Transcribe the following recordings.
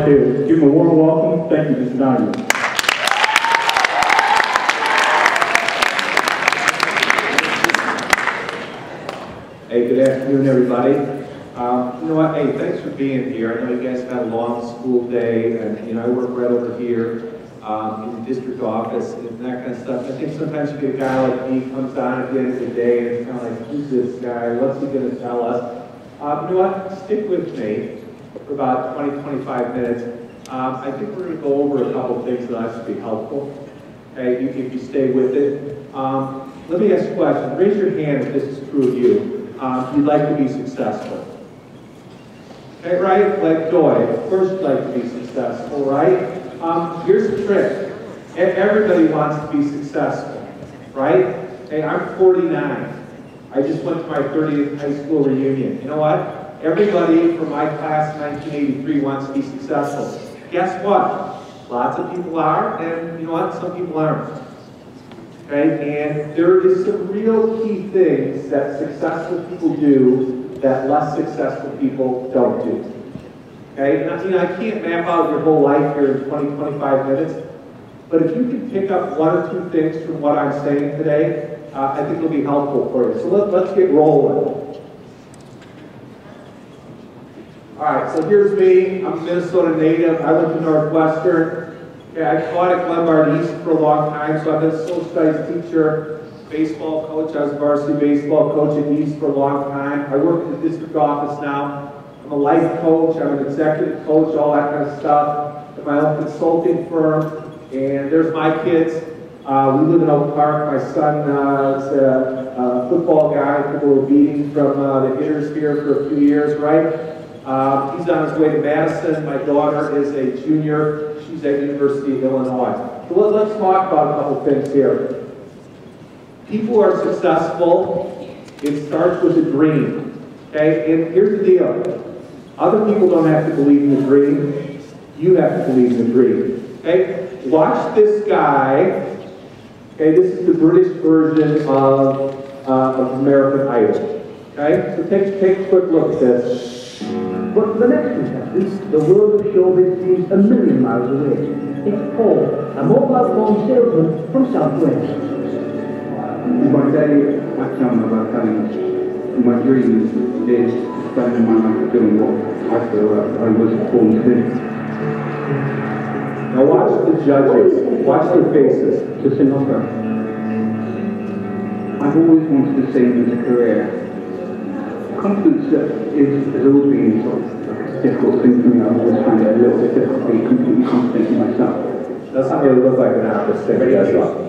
here. Give him a warm welcome. Thank you, Mr. Donahue. Hey, good afternoon, everybody. You know what? Hey, thanks for being here. I know you guys had a long school day, and I work right over here in the district office and that kind of stuff. I think sometimes you get a guy like me comes on at the end of the day, and it's kind of like, who's this guy? What's he going to tell us? You know what? Stick with me for about 20, 25 minutes. I think we're going to go over a couple of things that I should be helpful. Okay, if you stay with it. Let me ask you a question. Raise your hand if this is true of you. You'd like to be successful. Okay, right? Like Joy, of course you'd like to be successful, right? Here's the trick. Everybody wants to be successful, right? Hey, I'm 49. I just went to my 30th high school reunion. You know what? Everybody from my class in 1983 wants to be successful. Guess what? Lots of people are, and you know what? Some people aren't. Okay? And there is some real key things that successful people do that less successful people don't do. Okay? Now, I can't map out your whole life here in 20, 25 minutes, but if you can pick up one or two things from what I'm saying today, I think it'll be helpful for you. So let's get rolling. All right, so here's me. I'm a Minnesota native. I went to Northwestern. Okay, I taught at Glenbard East for a long time, so I've been a social studies teacher, baseball coach. I was a varsity baseball coach at East for a long time. I work in the district office now. I'm a life coach. I'm an executive coach, all that kind of stuff. I have my own consulting firm. And there's my kids. We live in Oak Park. My son is a football guy. Took a little beating from the hitters here for a few years, right? He's on his way to Madison. My daughter is a junior. She's at University of Illinois. So let's talk about a couple things here. People are successful. It starts with a dream. Okay? And here's the deal. Other people don't have to believe in the dream. You have to believe in the dream. Okay? Watch this guy. Okay, this is the British version of American Idol. Okay, so take a quick look at this. But for the next contestant, the world of showbiz seems a million miles away. It's Paul, a mobile phone salesman from South Wales. My day, I tell them about telling my dreams is spending my life doing what I feel I was born to do. Now watch the judges, watch their faces. To sing opera. I've always wanted to sing as a career. Confidence has always been sort of a difficult thing for me. I've always found it a little bit difficult to be completely confident in myself. Doesn't really look like an opera singer, does it?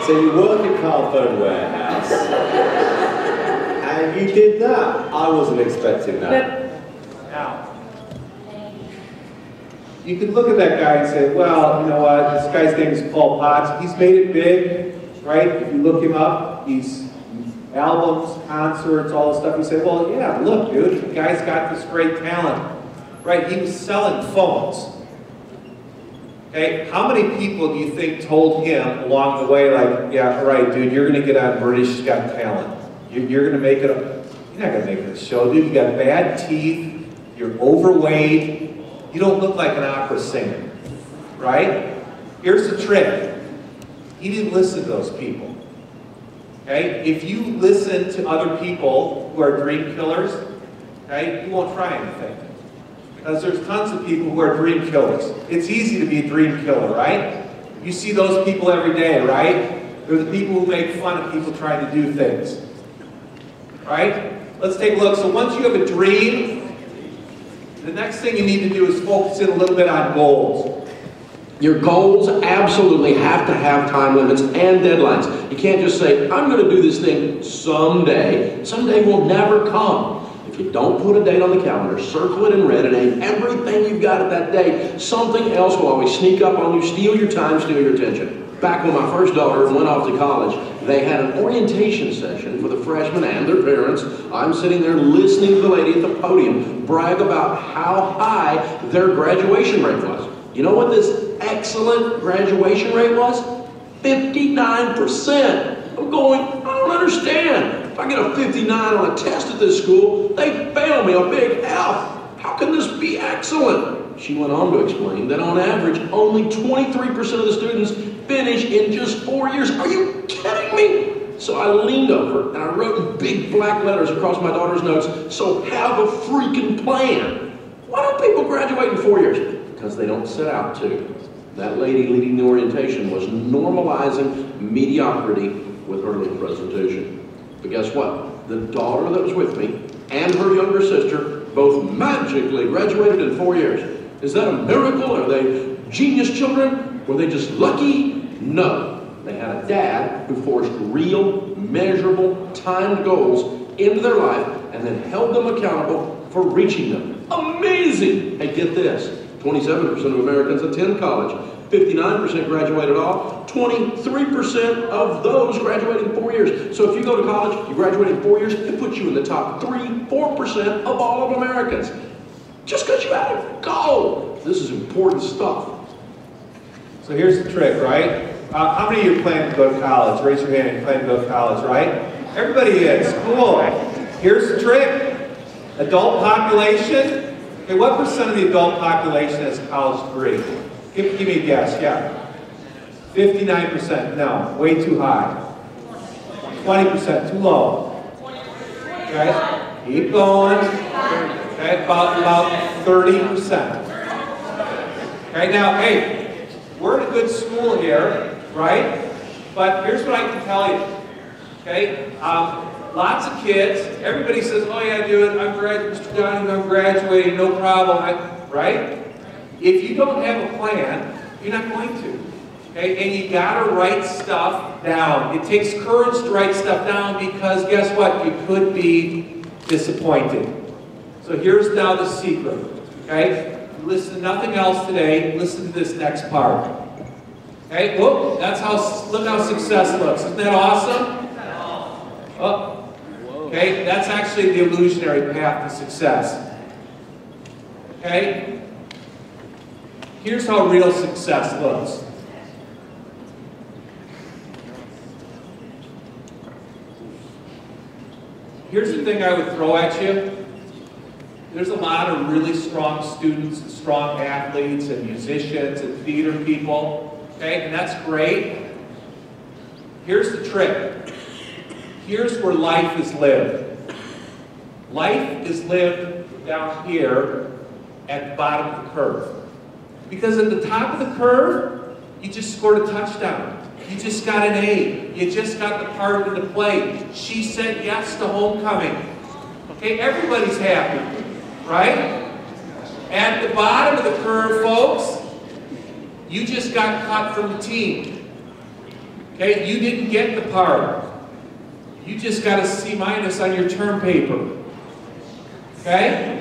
So you work at Carphone Warehouse, and you did that. I wasn't expecting that. Now, you can look at that guy and say, well, you know what, this guy's name is Paul Potts. He's made it big, right? If you look him up, he's albums, concerts, all this stuff. You say, well, yeah, look, dude, the guy's got this great talent, right? He was selling phones. Okay, how many people do you think told him along the way, like, yeah, right, dude, you're going to get on British Got Talent. You're going to make it, you're not going to make it a show, dude. You got bad teeth, you're overweight, you don't look like an opera singer, right? Here's the trick. He didn't listen to those people. Okay? If you listen to other people who are dream killers, okay, you won't try anything. Because there's tons of people who are dream killers. It's easy to be a dream killer, right? You see those people every day, right? They're the people who make fun of people trying to do things. Right? Let's take a look. So once you have a dream, the next thing you need to do is focus in a little bit on goals. Your goals absolutely have to have time limits and deadlines. You can't just say, I'm going to do this thing someday. Someday will never come. If you don't put a date on the calendar, circle it in red, and aim everything you've got at that day, something else will always sneak up on you, steal your time, steal your attention. Back when my first daughter went off to college, they had an orientation session for the freshmen and their parents. I'm sitting there listening to the lady at the podium brag about how high their graduation rate was. You know what this excellent graduation rate was? 59%. I'm going, I don't understand. If I get a 59 on a test at this school, they fail me a big F. How can this be excellent? She went on to explain that on average, only 23% of the students finish in just 4 years. Are you kidding me? So I leaned over and I wrote in big black letters across my daughter's notes, so have a freaking plan. Why don't people graduate in 4 years? Because they don't set out to. That lady leading the orientation was normalizing mediocrity with her little presentation. But guess what? The daughter that was with me and her younger sister both magically graduated in 4 years. Is that a miracle? Are they genius children? Were they just lucky? No. They had a dad who forced real, measurable, timed goals into their life and then held them accountable for reaching them. Amazing! Hey, get this. 27% of Americans attend college. 59% graduated off. 23% of those graduate in 4 years. So if you go to college, you graduate in 4 years, it puts you in the top 3-4% of all of Americans. Just because you had a goal. This is important stuff. So here's the trick, right? How many of you plan to go to college? Raise your hand if you plan to go to college, right? Everybody is. Cool. Here's the trick. Adult population. Okay, what percent of the adult population has a college degree? Give me a guess, yeah. 59%, no, way too high. 20%, too low. Okay, keep going. Okay, about 30%. Okay, now, hey, we're in a good school here, right? But here's what I can tell you. Okay, lots of kids, everybody says, oh yeah, dude, I'm graduating, Mr. Donahue, I'm graduating, no problem, right? If you don't have a plan, you're not going to. Okay, and you gotta write stuff down. It takes courage to write stuff down because guess what? You could be disappointed. So here's now the secret. Okay, listen to nothing else today. Listen to this next part. Okay, whoop, that's how. Look how success looks. Isn't that awesome? Oh, okay, that's actually the illusionary path to success. Okay. Here's how real success looks. Here's the thing I would throw at you. There's a lot of really strong students and strong athletes and musicians and theater people, okay, and that's great. Here's the trick. Here's where life is lived. Life is lived down here at the bottom of the curve. Because at the top of the curve, you just scored a touchdown. You just got an A. You just got the part into play. She said yes to homecoming. Okay, everybody's happy, right? At the bottom of the curve, folks, you just got cut from the team. Okay, you didn't get the part. You just got a C- on your term paper. Okay?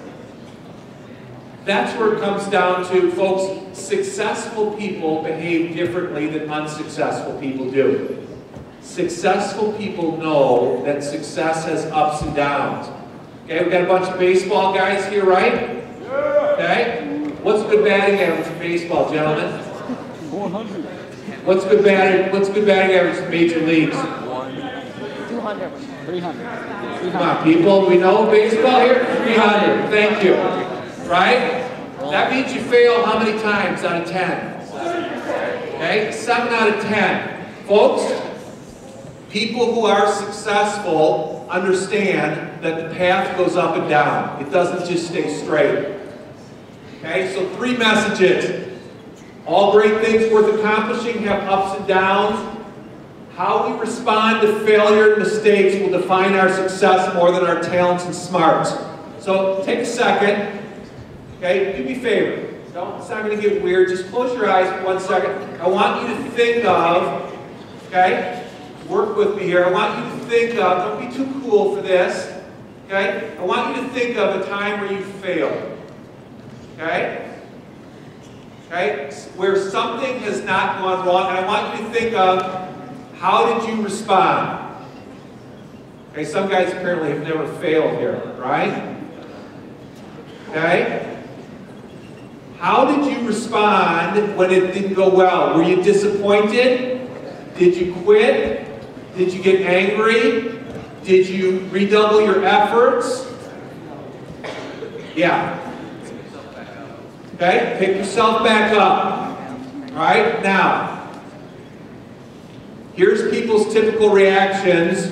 That's where it comes down to, folks. Successful people behave differently than unsuccessful people do. Successful people know that success has ups and downs. Okay, we've got a bunch of baseball guys here, right? Okay? What's good batting average in baseball, gentlemen? 400. What's good batting average in major leagues? 200. 300. Come on, people. We know baseball here? 300. Thank you. Right? That means you fail how many times out of 10? Okay? 7 out of 10. Folks, people who are successful understand that the path goes up and down. It doesn't just stay straight. Okay? So 3 messages. All great things worth accomplishing have ups and downs. How we respond to failure and mistakes will define our success more than our talents and smarts. So take a second. Okay, do me a favor. It's not going to get weird. Just close your eyes for 1 second. I want you to think of, okay, work with me here. I want you to think of, don't be too cool for this. Okay, I want you to think of a time where you failed. Okay? Okay, where something has not gone wrong, and I want you to think of, how did you respond? Okay, some guys apparently have never failed here, right? Okay? How did you respond when it didn't go well? Were you disappointed? Did you quit? Did you get angry? Did you redouble your efforts? Yeah. Okay, pick yourself back up. All right, now, here's people's typical reactions.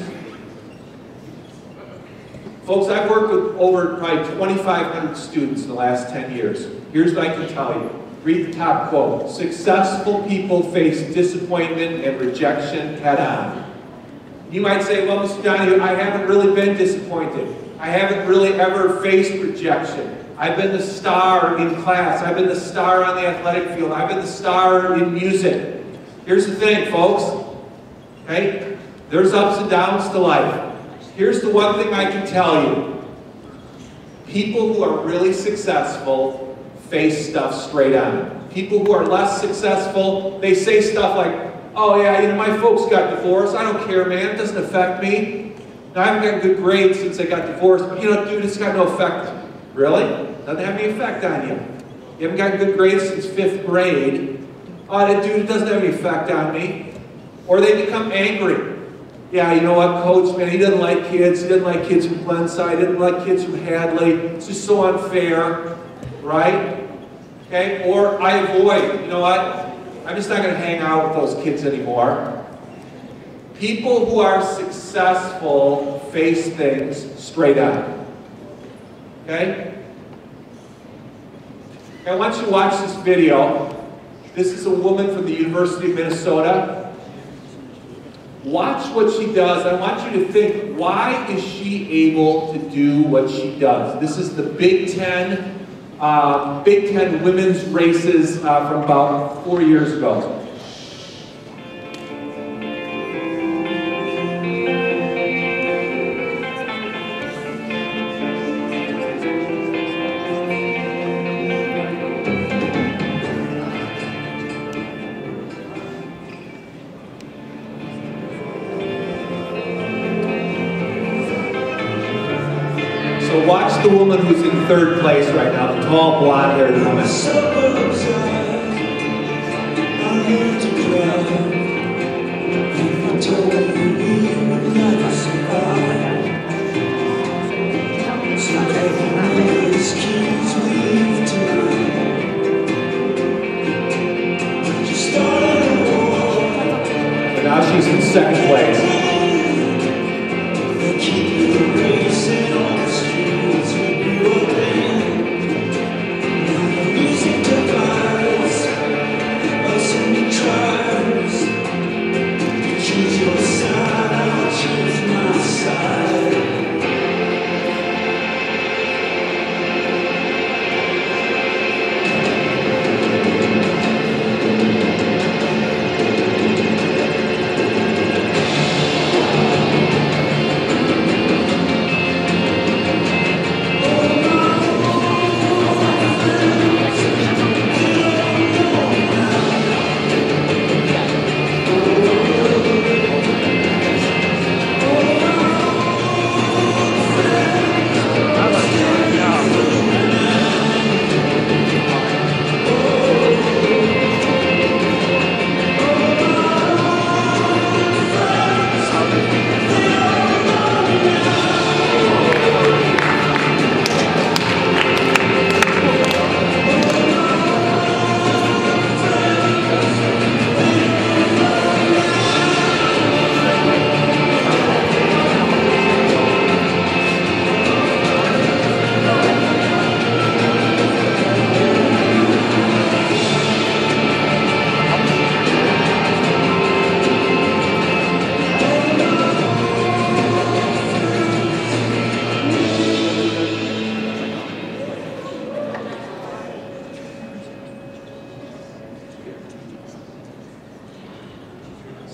Folks, I've worked with over probably 2,500 students in the last 10 years. Here's what I can tell you. Read the top quote. Successful people face disappointment and rejection head on. You might say, well, Mr. Donahue, I haven't really been disappointed. I haven't really ever faced rejection. I've been the star in class. I've been the star on the athletic field. I've been the star in music. Here's the thing, folks. Okay? There's ups and downs to life. Here's the one thing I can tell you. People who are really successful face stuff straight on. People who are less successful, they say stuff like, oh yeah, you know, my folks got divorced. I don't care, man. It doesn't affect me. Now, I haven't gotten good grades since I got divorced. But, you know, dude, it's got no effect. Really? Doesn't have any effect on you. You haven't gotten good grades since 5th grade. Oh, that dude, it doesn't have any effect on me. Or they become angry. Yeah, you know what, coach, man, he doesn't like kids. He doesn't like kids from Glenside. He doesn't like kids from Hadley. It's just so unfair, right? Okay, or I avoid, you know what? I'm just not going to hang out with those kids anymore. People who are successful face things straight on. Okay? I want you to watch this video. This is a woman from the University of Minnesota. Watch what she does. I want you to think, why is she able to do what she does? This is the Big Ten women's races from about 4 years ago. So watch the woman who's in 3rd place right now, the tall, blonde-haired woman. And now she's in 2nd place.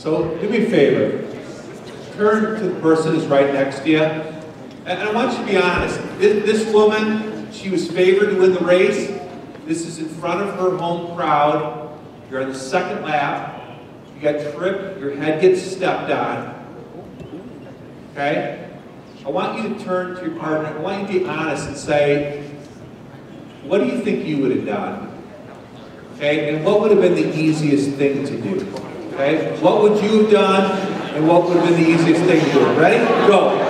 So do me a favor. Turn to the person who's right next to you. And I want you to be honest. This woman, she was favored to win the race. This is in front of her home crowd. You're on the second lap. You got tripped. Your head gets stepped on. Okay? I want you to turn to your partner. I want you to be honest and say, what do you think you would have done? Okay? And what would have been the easiest thing to do? Okay? What would you have done, and what would have been the easiest thing to do? Ready? Go.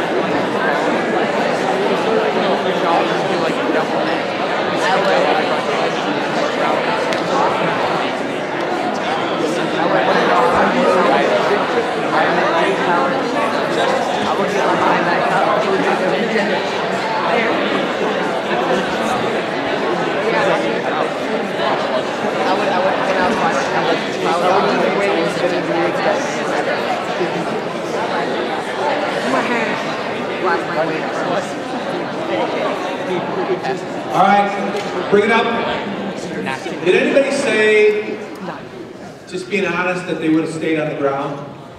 All right, bring it up. Did anybody say, just being honest, that they would have stayed on the ground?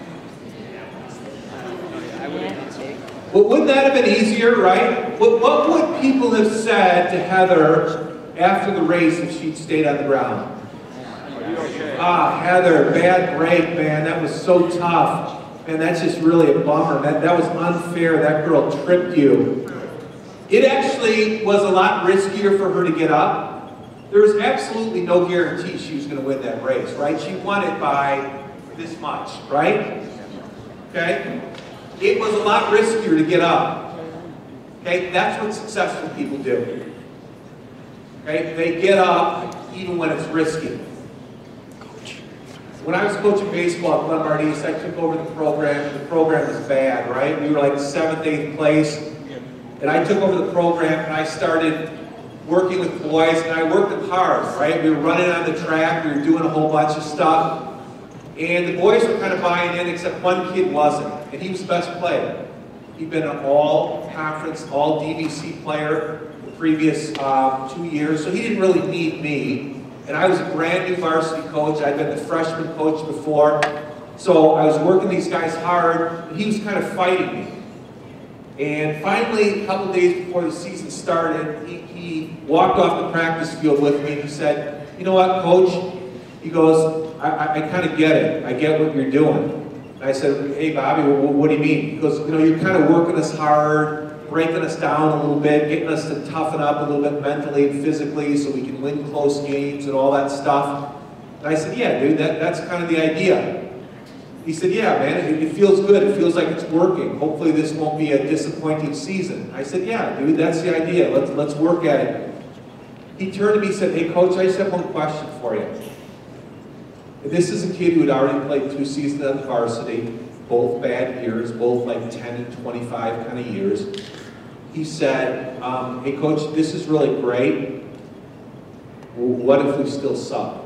Well, wouldn't that have been easier, right? What would people have said to Heather after the race if she'd stayed on the ground? Ah, Heather, bad break, man. That was so tough. Man, that's just really a bummer. That was unfair. That girl tripped you. It actually was a lot riskier for her to get up. There was absolutely no guarantee she was going to win that race, right? She won it by this much, right? Okay? It was a lot riskier to get up. Okay? That's what successful people do. Okay? They get up even when it's risky. When I was coaching baseball at Glenmard East, I took over the program. The program was bad, right? We were like 7th, 8th place. And I took over the program and I started working with boys, and I worked them hard, right? We were running on the track, we were doing a whole bunch of stuff. And the boys were kind of buying in, except one kid wasn't. And he was the best player. He'd been an all-conference, all-DVC player the previous 2 years, so he didn't really need me. And I was a brand new varsity coach. I'd been the freshman coach before. So I was working these guys hard, and he was kind of fighting me. And finally, a couple days before the season started, he walked off the practice field with me and he said, "You know what, Coach?" He goes, I kind of get it. I get what you're doing. And I said, "Hey, Bobby, what do you mean?" He goes, "You know, you're kind of working us hard, breaking us down a little bit, getting us to toughen up a little bit mentally and physically so we can win close games and all that stuff." And I said, "Yeah, dude, that's kind of the idea." He said, "Yeah, man, it feels good. It feels like it's working. Hopefully this won't be a disappointing season." I said, "Yeah, dude, that's the idea. Let's work at it." He turned to me and said, "Hey, Coach, I just have one question for you." And this is a kid who had already played 2 seasons on the varsity, both bad years, both like 10 and 25 kind of years. He said, "Hey, Coach, this is really great. What if we still suck?"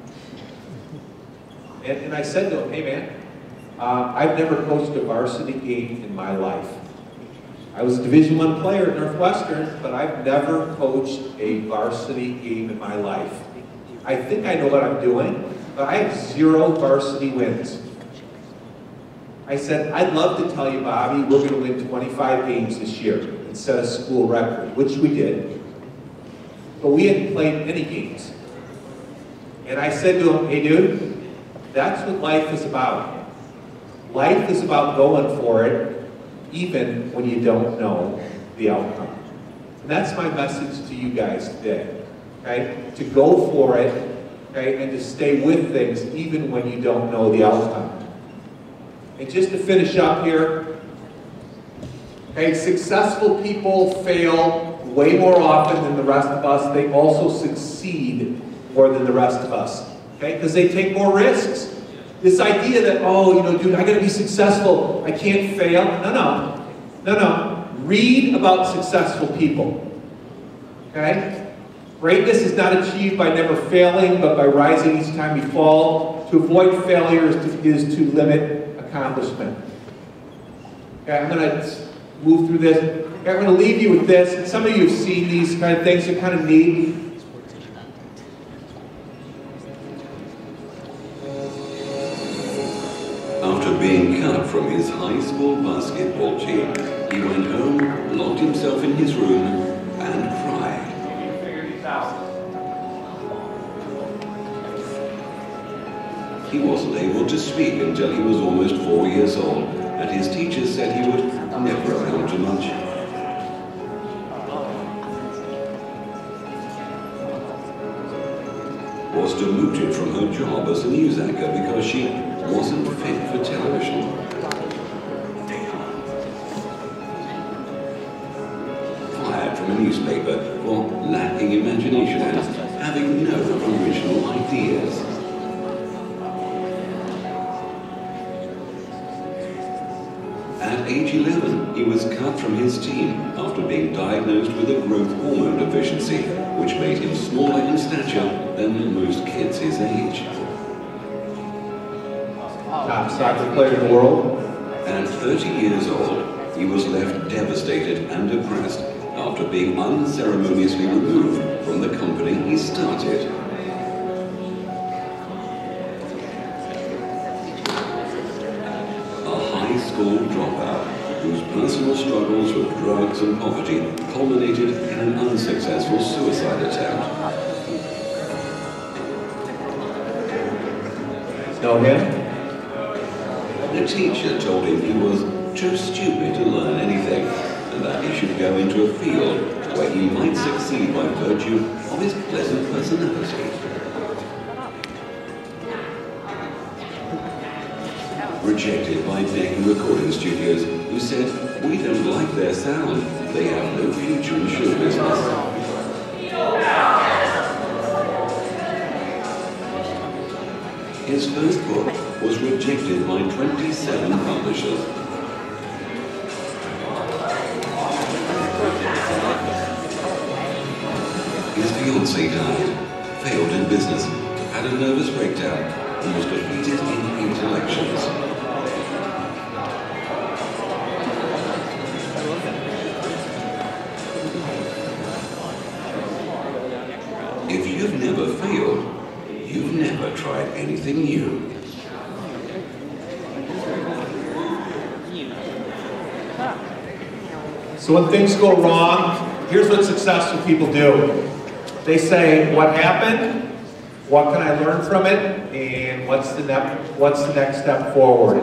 And I said to him, "Hey, man, I've never coached a varsity game in my life. I was a Division I player at Northwestern, but I've never coached a varsity game in my life. I think I know what I'm doing, but I have 0 varsity wins." I said, "I'd love to tell you, Bobby, we're going to win 25 games this year and set a school record," which we did. But we hadn't played any games. And I said to him, "Hey, dude, that's what life is about. Life is about going for it, even when you don't know the outcome." And that's my message to you guys today, okay? To go for it, okay, and to stay with things, even when you don't know the outcome. And just to finish up here, okay, successful people fail way more often than the rest of us. They also succeed more than the rest of us. Okay, because they take more risks. This idea that, oh, you know, dude, I gotta be successful, I can't fail. No. Read about successful people. Okay? Greatness is not achieved by never failing, but by rising each time you fall. To avoid failure is to limit accomplishment. Okay, I'm gonna move through this. Okay, I'm gonna leave you with this. And some of you have seen these kind of things, they're kind of neat. from his high school basketball team, he went home, locked himself in his room, and cried. He wasn't able to speak until he was almost 4 years old, and his teacher said he would never amount to much. Was demoted from her job as a news anchor because she wasn't fit for television. Fired from a newspaper for lacking imagination and having no original ideas. At age 11, he was cut from his team after being diagnosed with a growth hormone deficiency, which made him smaller in stature than most kids his age. Top soccer player in the world. At 30 years old, he was left devastated and depressed after being unceremoniously removed from the company he started. A high school dropout whose personal struggles with drugs and poverty culminated in an unsuccessful suicide attempt. Know him? The teacher told him he was too stupid to learn anything, and that he should go into a field where he might succeed by virtue of his pleasant personality. Rejected by Deccan Recording Studios, who said, "We don't like their sound. They have no future in show business." His first book was rejected by 27 publishers. His fiancée died, failed in business, had a nervous breakdown, and was defeated in 8 elections. If you've never failed, you've never tried anything new. So when things go wrong, here's what successful people do. They say, what happened? What can I learn from it? And what's the next step forward?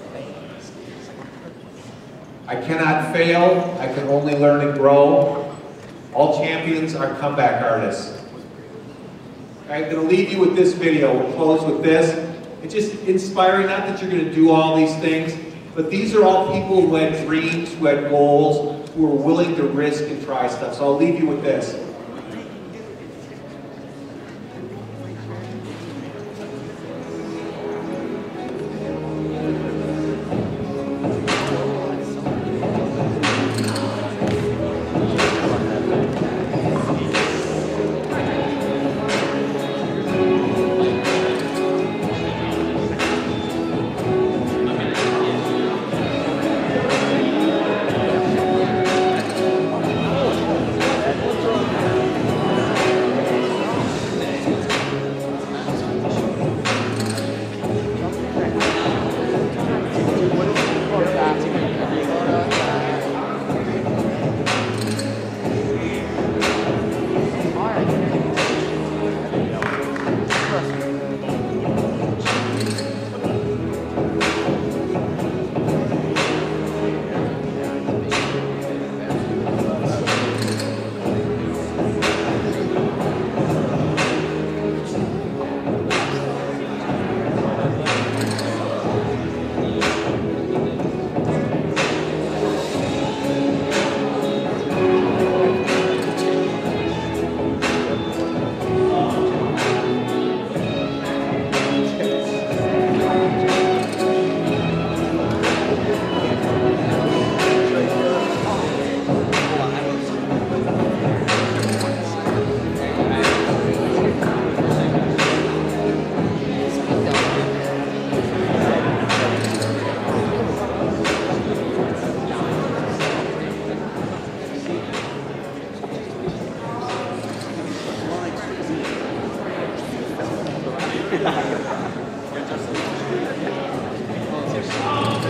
I cannot fail. I can only learn and grow. All champions are comeback artists. I'm going to leave you with this video. We'll close with this. It's just inspiring, not that you're going to do all these things, but these are all people who had dreams, who had goals, who were willing to risk and try stuff. So I'll leave you with this.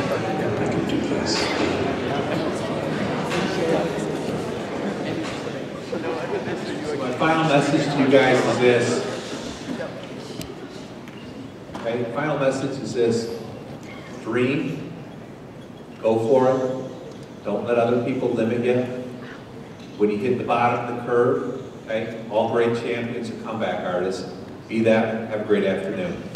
I can do this. My final message to you guys is this. Okay, final message is this. Dream, go for it. Don't let other people limit you. When you hit the bottom of the curve, okay, all great champions are comeback artists. Be that. Have a great afternoon.